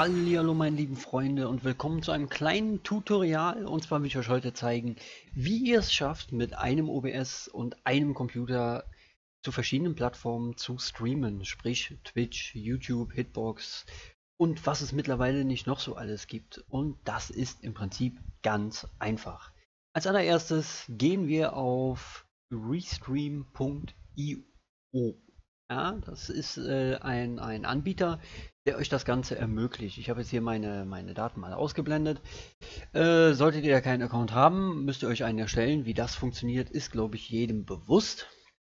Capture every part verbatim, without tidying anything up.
Hallihallo meine lieben Freunde und willkommen zu einem kleinen Tutorial. Und zwar will ich euch heute zeigen, wie ihr es schafft, mit einem O B S und einem Computer zu verschiedenen Plattformen zu streamen. Sprich Twitch, YouTube, Hitbox und was es mittlerweile nicht noch so alles gibt. Und das ist im Prinzip ganz einfach. Als allererstes gehen wir auf restream punkt i o. Ja, das ist äh, ein, ein Anbieter, der euch das Ganze ermöglicht. Ich habe jetzt hier meine, meine Daten mal ausgeblendet. Äh, solltet ihr ja keinen Account haben, müsst ihr euch einen erstellen. Wie das funktioniert, ist, glaube ich, jedem bewusst.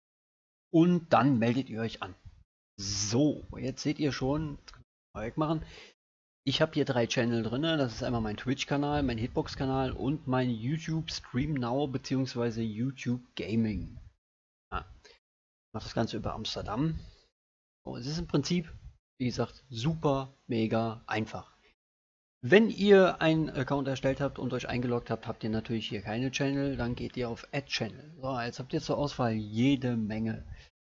Und dann meldet ihr euch an. So, jetzt seht ihr schon, jetzt können wir mal wegmachen. Ich habe hier drei Channel drin. Das ist einmal mein Twitch-Kanal, mein Hitbox-Kanal und mein YouTube Stream Now bzw. YouTube Gaming. Ja. Ich mache das Ganze über Amsterdam. Oh, es ist im Prinzip, wie gesagt, super, mega einfach. Wenn ihr einen Account erstellt habt und euch eingeloggt habt, habt ihr natürlich hier keine Channel, dann geht ihr auf Add Channel. So, jetzt habt ihr zur Auswahl jede Menge.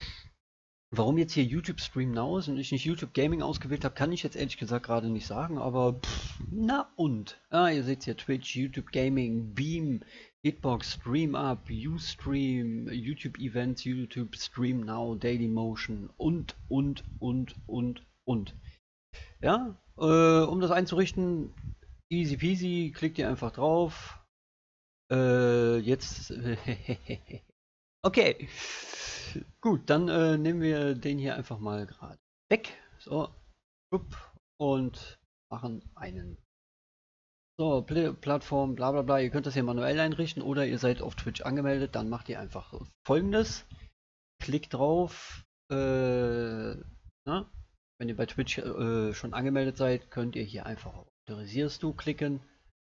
Warum jetzt hier YouTube Stream Now ist und ich nicht YouTube Gaming ausgewählt habe, kann ich jetzt ehrlich gesagt gerade nicht sagen, aber pff, na und. Ah, ihr seht hier Twitch, YouTube Gaming, Beam, Hitbox, Stream Up, Ustream, YouTube Events, YouTube Stream Now, Daily Motion und, und, und, und, und. Ja, äh, um das einzurichten, easy peasy, klickt ihr einfach drauf. Äh, jetzt, okay. Gut, dann äh, nehmen wir den hier einfach mal gerade weg. So, und machen einen. So, Pl Plattform, bla bla bla. Ihr könnt das hier manuell einrichten oder ihr seid auf Twitch angemeldet. Dann macht ihr einfach Folgendes. Klickt drauf. Äh, na, wenn ihr bei Twitch äh, schon angemeldet seid, könnt ihr hier einfach auf Autorisierst du klicken.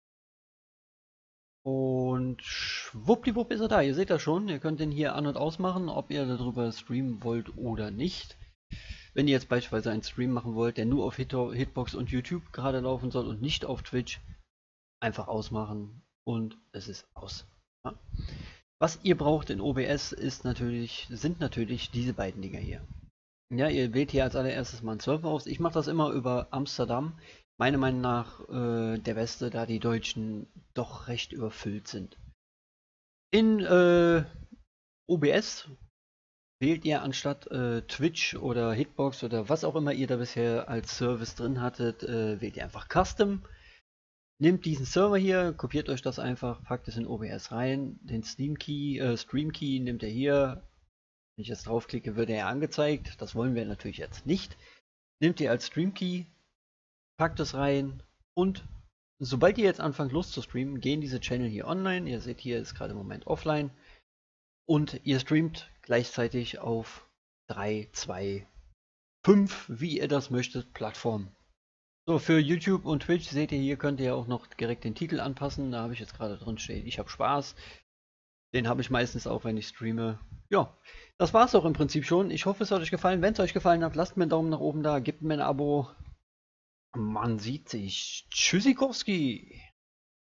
Und schwuppdiwupp ist er da. Ihr seht das schon. Ihr könnt den hier an- und ausmachen, ob ihr darüber streamen wollt oder nicht. Wenn ihr jetzt beispielsweise einen Stream machen wollt, der nur auf Hit Hitbox und YouTube gerade laufen soll und nicht auf Twitch, einfach ausmachen und es ist aus. Ja. Was ihr braucht in O B S ist natürlich, sind natürlich diese beiden Dinger hier. Ja, ihr wählt hier als allererstes mal einen Server aus. Ich mache das immer über Amsterdam. Meiner Meinung nach äh, der beste, da die Deutschen doch recht überfüllt sind. In äh, O B S wählt ihr anstatt äh, Twitch oder Hitbox oder was auch immer ihr da bisher als Service drin hattet, äh, wählt ihr einfach Custom. Nehmt diesen Server hier, kopiert euch das einfach, packt es in O B S rein. Den Steam Key, äh, Stream Key nehmt ihr hier. Wenn ich jetzt draufklicke, wird er angezeigt. Das wollen wir natürlich jetzt nicht. Nehmt ihr als Stream Key, packt es rein und sobald ihr jetzt anfangt los zu streamen, gehen diese Channel hier online. Ihr seht hier ist gerade im Moment offline und ihr streamt gleichzeitig auf drei, zwei, fünf, wie ihr das möchtet, Plattformen. So, für YouTube und Twitch seht ihr hier, könnt ihr auch noch direkt den Titel anpassen. Da habe ich jetzt gerade drin stehen, ich habe Spaß. Den habe ich meistens auch, wenn ich streame. Ja, das war es auch im Prinzip schon. Ich hoffe, es hat euch gefallen. Wenn es euch gefallen hat, lasst mir einen Daumen nach oben da, gebt mir ein Abo. Man sieht sich. Tschüssikowski.